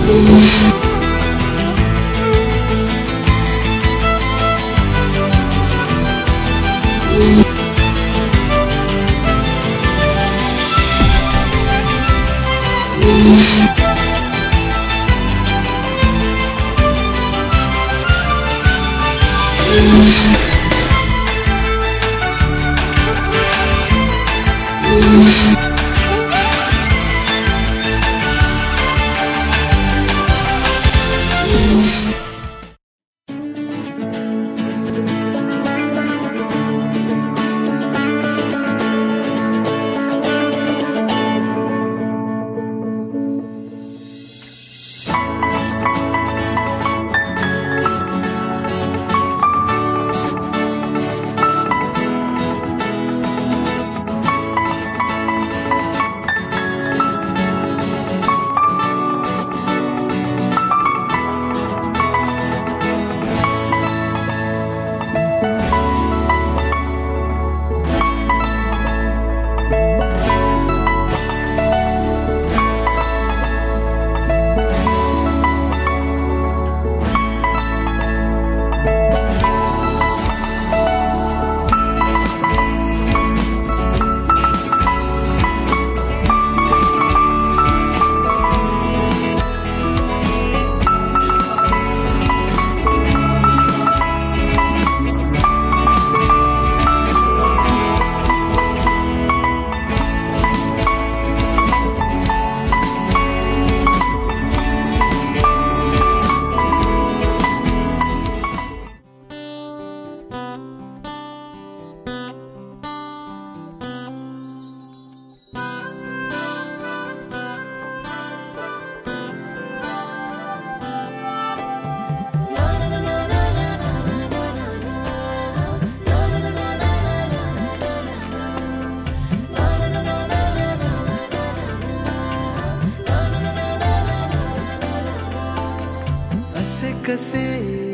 कसे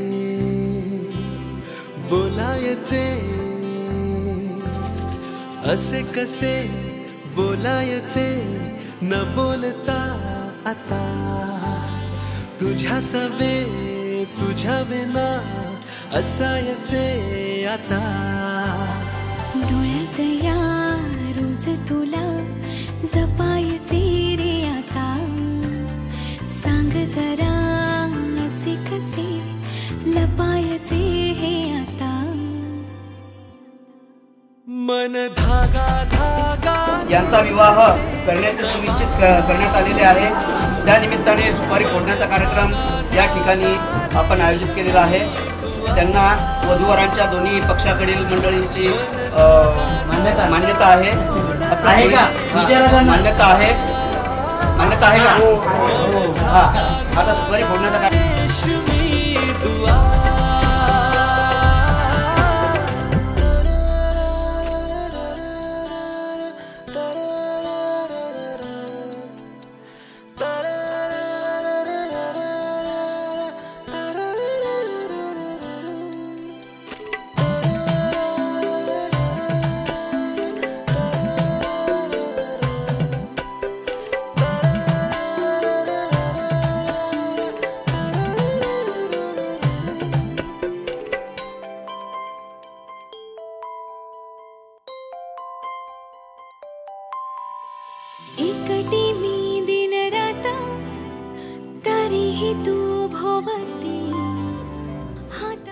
बोलायचे, असे कसे बोलायचे न बोलता आता, तुझ्या सवे तुझ्या विना असायचे आता. डोळ्यात या रोज तुला जपायचे रे आता, सांग जरा असे कसे लपायचे हे आता. मन धागा धागा यांचा विवाह करण्याचे सुनिश्चित करण्यात आलेले आहे. त्यानिमित्ताने सुपारी फोडण्याचा कार्यक्रम या ठिकाणी आपण आयोजित केलेला आहे. त्यांना वधूवरांच्या दोन्ही पक्षाकडील मंडळींची मान्यता आहे. असं आहे का? मान्यता आहे. मान्यता आहे का? हा, आता सुपारी फोडण्याचा कार्यक्रम. एकटी मी दिन रात तरीही तू भोवती हातात.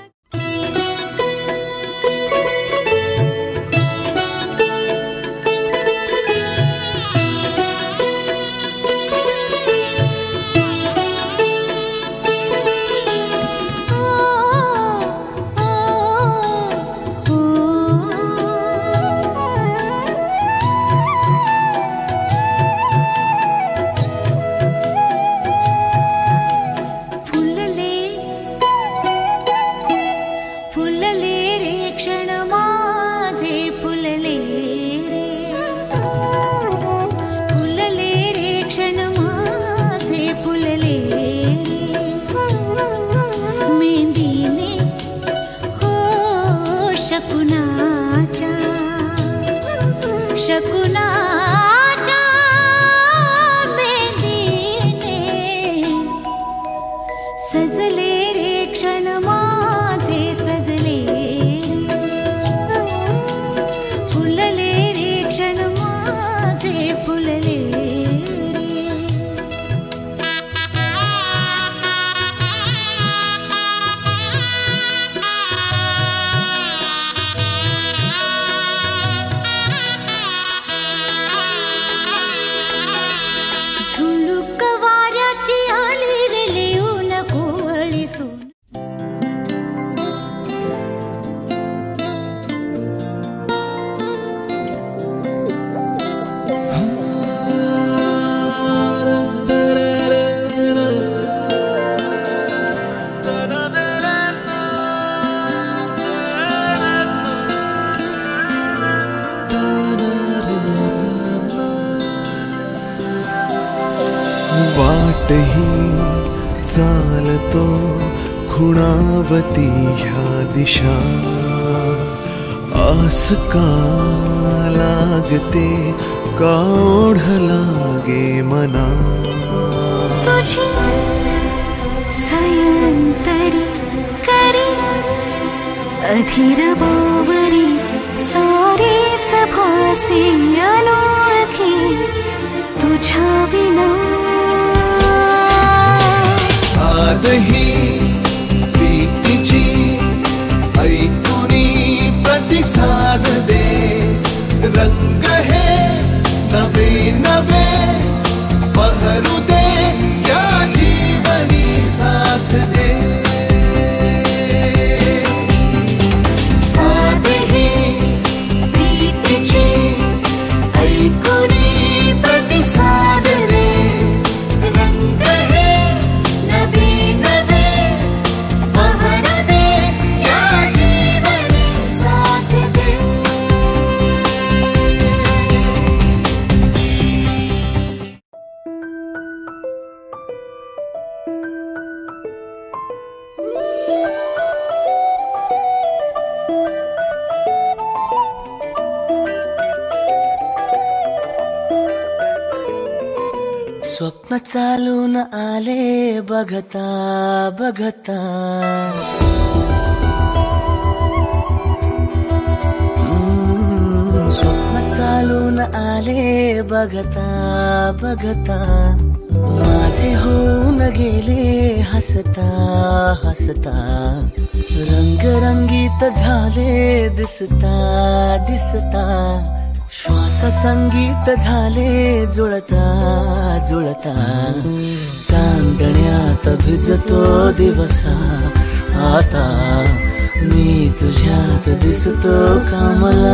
झुळूक वाऱ्याची आली रे लिहू नको वळी सून. वाटही चालतो खुणावती ह्या दिशा, आस का लागते का ओढ लागे मना. तुझी सायंतरी करी अधीर बावरी सारेच भासे अनोळखी तुझ्या विना. साधही प्रीतीची ऐकुनी प्रतिसाद दे, रंग हे नवे नवे बहरू दे, या जीवनी साथ दे. साधही प्रीतीची ऐकुनी प्रतिसाद दे, रंग हे नवे नवे बहर दे, या जीवनी साथ दे. स्वप्न चालून आले बघता बघता, स्वप्न चालून आले बघता बघता, माझे होऊन गेले हसता हसता. रंगरंगीत झाले दिसता दिसता, श्वास संगीत झाले जुळता जुळता. चांदण्यात भिजतो दिवसा आता, मी तुझ्यात दिसतो का मला.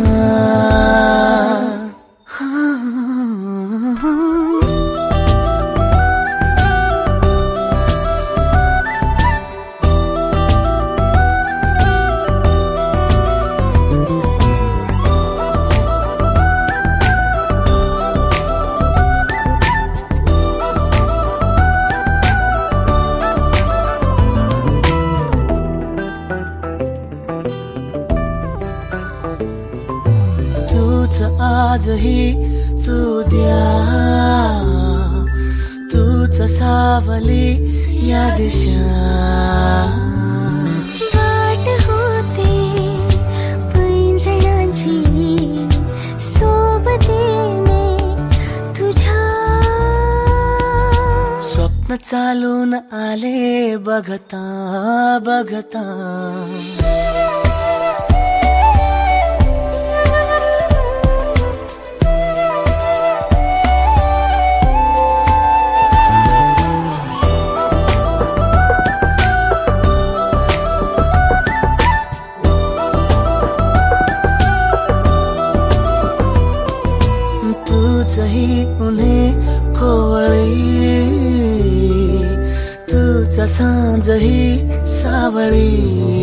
आजही तू द्या, तूच सावली या दिशा. वाट होते पैंजणांची सोबतीने तुझ्या. स्वप्न चालून आले बघता बघता. उन्हे कोवळी तुझा सांजही सावळी.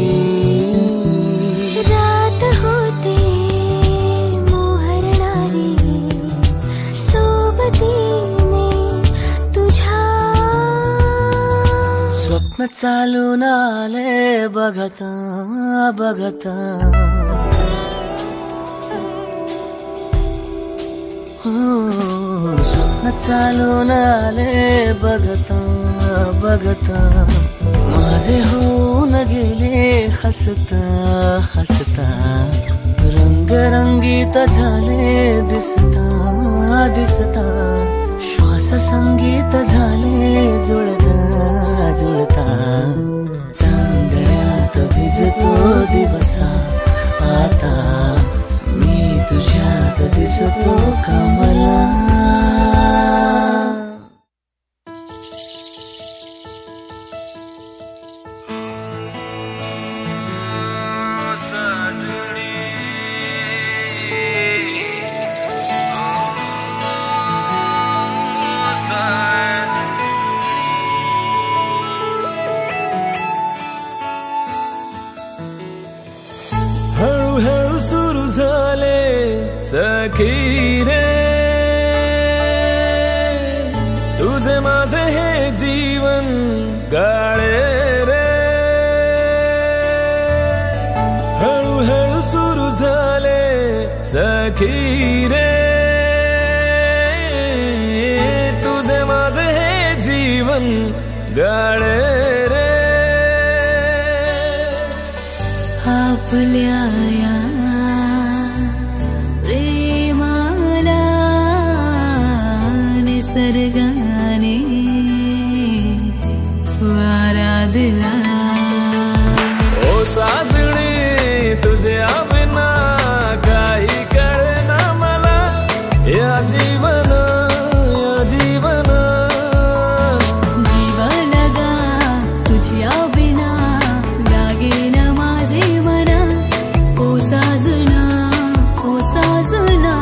रात होते मोहरणारी सोबतीने तुझ्या. स्वप्न चालून आले बघता बघता. स्वप्न चालून आले बघता बघता, माझे होऊन गेले हसता हसता. रंगरंगीत झाले दिसता दिसता, श्वास संगीत झाले जुळता जुळता. चांदण्यात भिजतो दिवसा आता, मी तुझ्यात दिसतो का मला. सखी रे तुझे माझे हे जीवन गाळे रे हळूहळू सुरू झाले सखी रे तुझे माझे हे जीवन गाळे रे आपल्या या प्रेमाला निसर्गाने वारा दिला ओ सासणी तुझ्या बिना काही कळेना मला या जीवन जीव लगा तुझ्या बिना लागेन माझे मना ओ साजना ओ साजना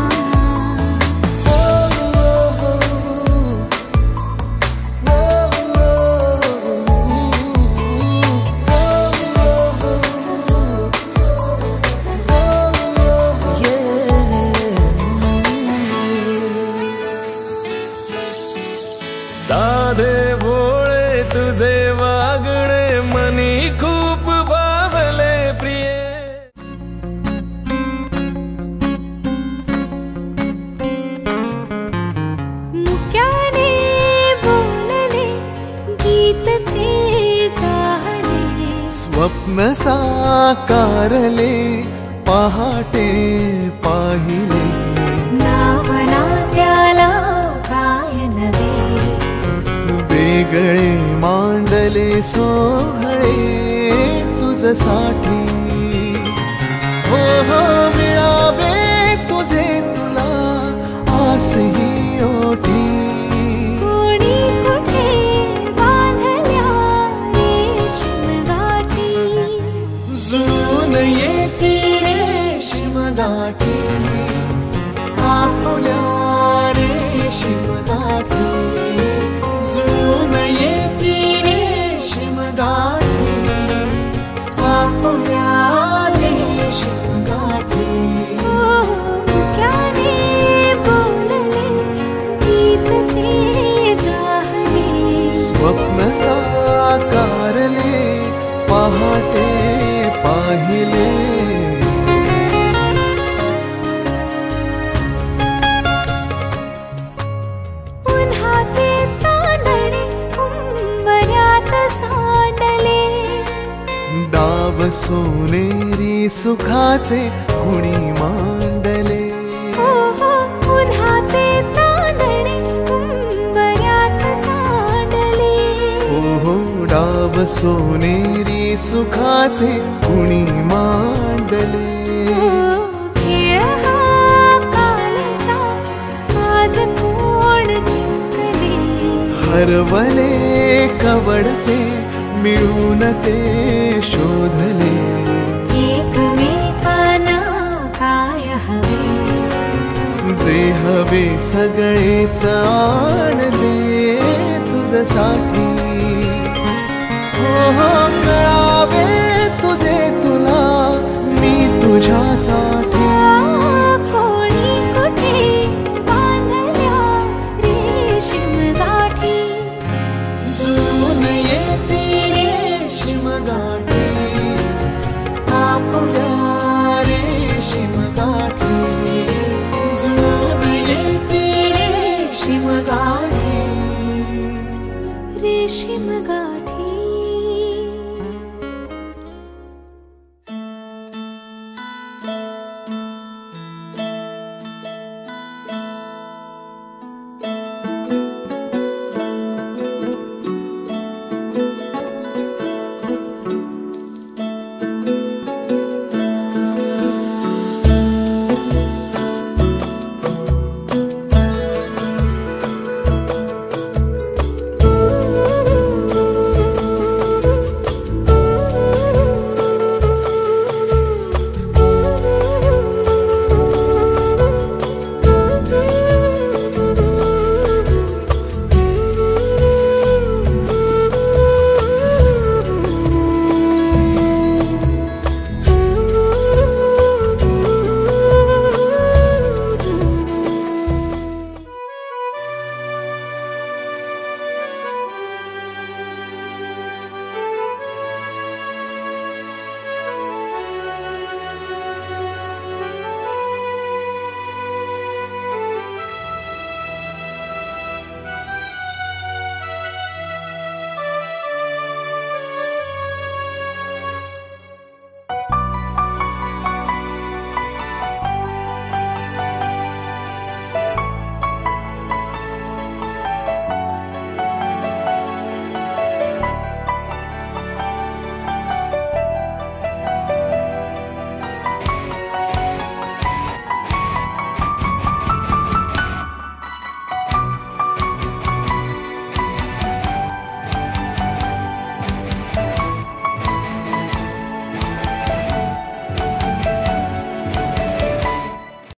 साधे भोळे तुझे वागणे मनी खूप भावले प्रिय मुक्याने बोलले गीत ते जाहले स्वप्न साकारले पहाटे पाहिले नावना त्याला काय नवे वेगळे मांडले सोहळे तुझसाठी हो हो मिळावे तुझे तुला आसही ओठी कोणी कुठे बांधल्या रेशीम गाठी जुळून येती रेशीम गाठी आपुल्या रेशीम गाठी जुळून येती रेशीम गाठी आपुल्या रेशीम गाठी मुक्याने बोलले गीत ते जाहले स्वप्न साकारले पहाटे पाहिले उन्हाचे चांदणे उंबऱ्यात सांडले डाव सोनेरी सुखाचे कुणी मांडले हो हो उन्हाचे चांदणे उंबऱ्यात सांडले हो डाव सोनेरी सुखाचे कुणी मांडले खेळ हा कालचा आज कोण जिंकले हरवले कवडसे मिळून ते शोधले एकमेकांना काय हवे जे हवे सगळेच आणले तुझ्यासाठी हो हो कळावे तुझे तुला मी तुझ्यासाठी कोणी कुठे बांधल्या रेशीम गाठी जुळून येती रेशीम गाठी आपुल्या रेशीम गाठी जुळून येती रेशीम गाठी रेशीम गाठी